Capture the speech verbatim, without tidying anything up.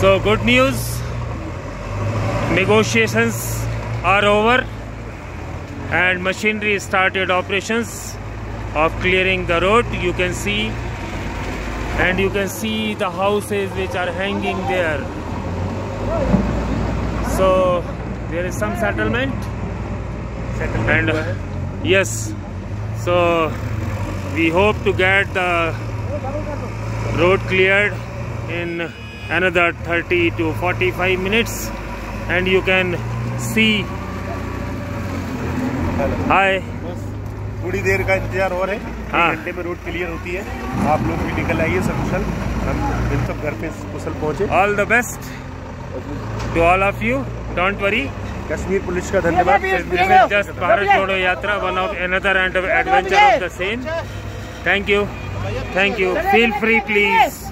So good news, negotiations are over and machinery started operations of clearing the road. You can see, and you can see the houses which are hanging there. So there is some settlement, settlement and yes, so we hope to get the road cleared in another thirty to forty-five minutes, and you can see. हाय, थोड़ी देर का इंतजार और है। एक घंटे में road clear होती है। आप लोग भी निकल आइए सकुशल, हम सब घर पे कुशल पहुंचे। All the best to all of you, don't worry. Kashmir police का धन्यवाद। Just Bharat Jodo Yatra, one of another adventure of the same. Thank you, thank you, feel free please.